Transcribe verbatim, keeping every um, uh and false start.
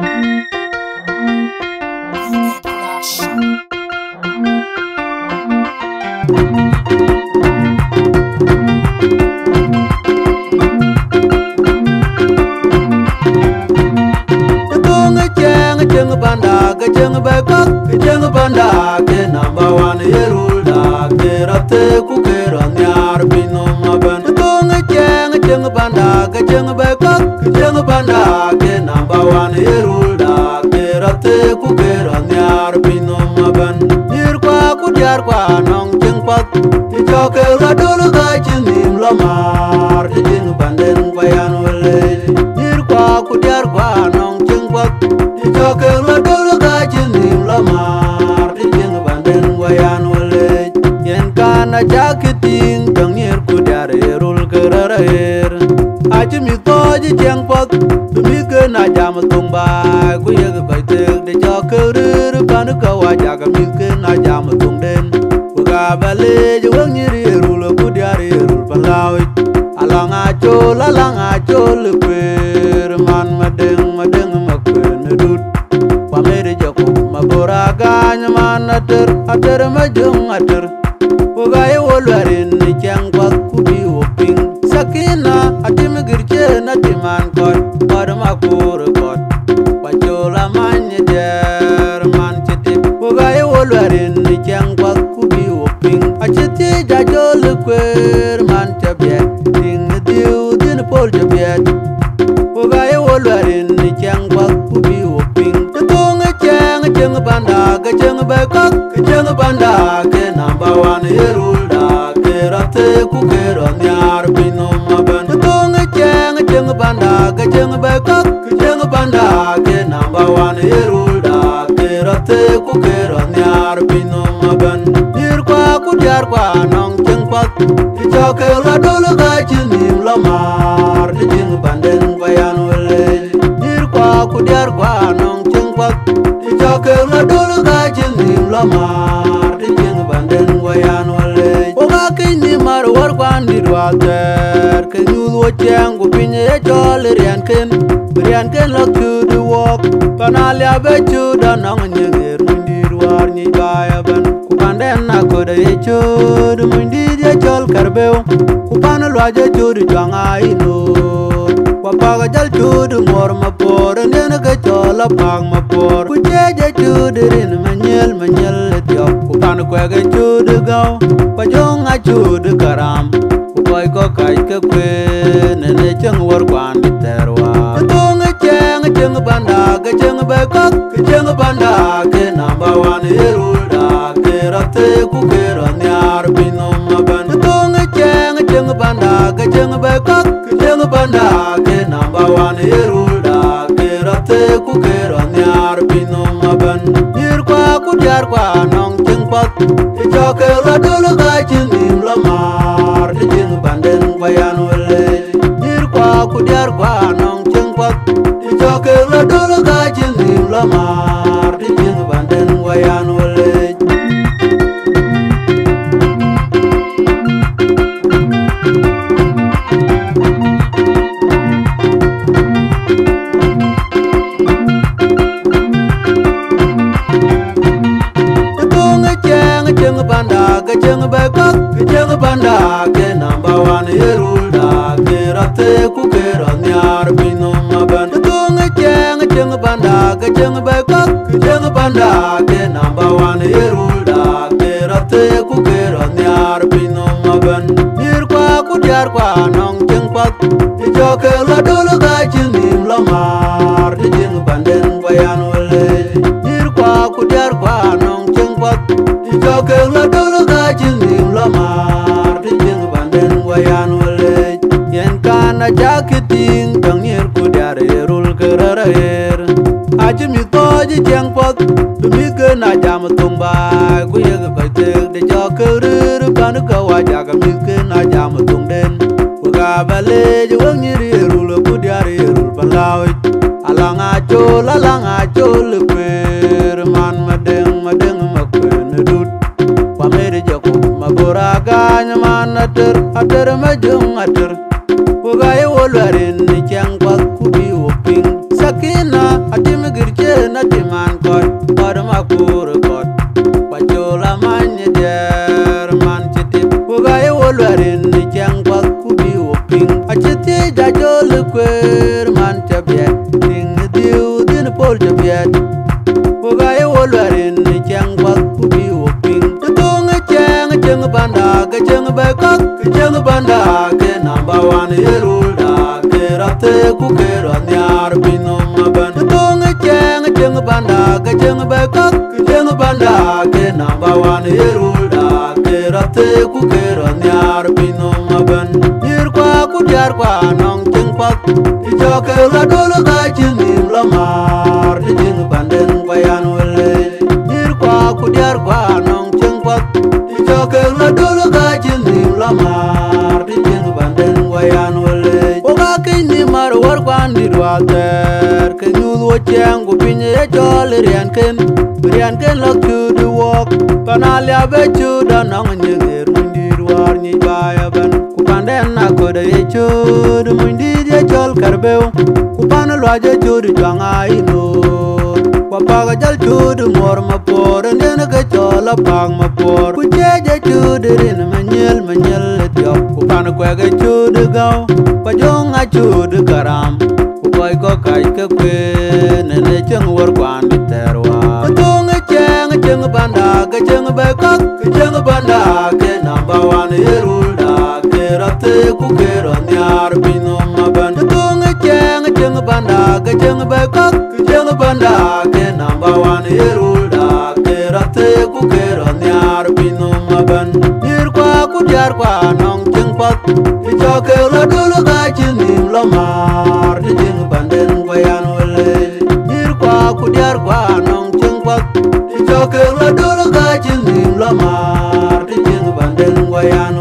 Banda, kajang bakak, kajang banda, ke number one yerul da, ke rate ku ke ranyar pino maban. Kung kajang kajang banda, kajang bakak, kajang banda, ke number one yerul da, ke rate ku ke ranyar pino maban. Yer kwa ku jar kwa nong jeng pat, ijau ke radul kajang nim lamar, jeng banden bayan wale. Yer kwa ku jar kwa nong jeng pat. Jokel la dolo ga jinim la mar di jeng banden wayan wale yen kana jaketing tang yer ku dare rul kerarer aji mi toji jeng pot mi ke na jam tung ba ku ye ga kai tek de jokel rir pan ka wa ja ga mi ke na jam tung den ku ga bale je wang nyiri rul ku dare rul palawi alanga chol alanga chol kwer man madeng madeng makwen dut pamere joko mabora ganya man ater ater majung ater ugai wolwarin ni chang pak kubi woping sakina atim girche na timan kot par makur kot pachola man der man chete ugai wolwarin ni chang pak kubi woping achete jajol kwer man tabet ding diu din pol tabet ugai wolwarin ni chang pak kubi woping kajang banda, kajang bakak, kajang banda, ke number one yerul da, ke rate ku ke ranyar pino maban. Kung kajang kajang banda, kajang bakak, kajang banda, ke number one yerul da, ke rate ku ke ranyar pino maban. Yer kwa ku jar kwa nong jeng pat, ijau ke radul kajinim lamar, jeng banden bayan wale. Yer kwa ku jar kwa nong jeng pat. Jokel la dolo ga jinim la mar di jeng banden wayan wale oga kini mar war kwandi dwater ke nyul wo jeng go pinye jol rian ken rian ken la ku du wok panalya be chu da nong nyer mundi war ni baya ban ku banden na ko de chu du mundi je jol karbeu ku panalwa je chu du janga ino wapaga jal chudu mor mapor nena ke chola pang mapor ku jeje chudu rin manyel manyel etiop ku pan kwe ke chudu gau pa jong a chudu karam ku koi ko kai ke kwe nene cheng war kwan biterwa tung cheng cheng banda ke cheng bakak ke cheng banda ke number one yerul da ke rate ku ke ranyar pino maban tung cheng cheng banda ke cheng bakak ke cheng banda number one yerul da ke rate ku ke ranyar pino maban yer kwa ku jar kwa nong jeng pat ijau ke radul ga jinim la mar di jeng banden bayan wale yer kwa ku jar kwa nong jeng pat ijau ke radul ga jinim la mar di jeng banden bayan wale banda, kajang bakak, kajang banda, ke number one yerul da, ke rate ku ke ranyar pino maban. Kung kajang kajang banda, kajang bakak, kajang banda, ke number one yerul da, ke rate ku ke ranyar pino maban. Yer kwa ku jar kwa nong jeng pat, ijau ke radul ga jinim la mar, di jeng banden bayan wale. Yer kwa ku jar kwa nong jeng pat. Jokel la dolo ga jinim la mar di jeng banden wayan wale yen kana jaketing tang yer ku dare rul kerarer aji mi toji jeng pot mi ke na jam tung ba ku ye ga tek de jokel rir pan ka wa ja ga mi ke na jam tung den ku ga bale je wang nyiri rul ku dare rul palawi alanga chol alanga chol kwer man madeng madeng makwen dut pamere joko mabora ganya man ater ater majung ater ugai wolwarin ni chang pak kubi woping sakina atim bay kok jeng banda ke number one yerulda ke rate ku ke ranyar binum ban tung jeng jeng banda ke jeng bay kok jeng banda ke number one yerulda ke rate ku ke ranyar binum ban yir kwa ku diar kwa nong jeng pak ijo ke radol ga jinim lamar jeng banden bayan wele yir kwa ku diar kwa nong jeng pak ijo ke radol ga jinim lamar jeng banden bayan wele oga kini mar war kwan di dwater ke nyul wo jeng ku pinye jol rian ken rian ken lok tu du wok panalya be chu da nong nyer mundir war ni baya ban ku panden na ko de chu du mundir ye jol karbeu ku pan lwa je chu du janga ino kwa paga jal chu du mor ma por nen ke chola pang ma por ku je je chu du rin manyel manyel dio ku pan kwa ge chu du gao pa jong a chu du karam ku koi ko kai ke kwe ne ne cheng war kwan di terwa tung cheng cheng banda ke cheng ba kok ke cheng banda ke number one yerulda ke rate ku ke ranyar binum ban tung cheng cheng banda ke cheng ba kok ke cheng banda ke number one yerulda ke rate ku ke ranyar binum ban yir kwa ku diar kwa nong cheng pat ijo ke radul ga chinim lamar jeng banden bayan wele yir kwa ku diar kwa nong cheng pat ijo ke radul ga chinim lamar jeng banden bayan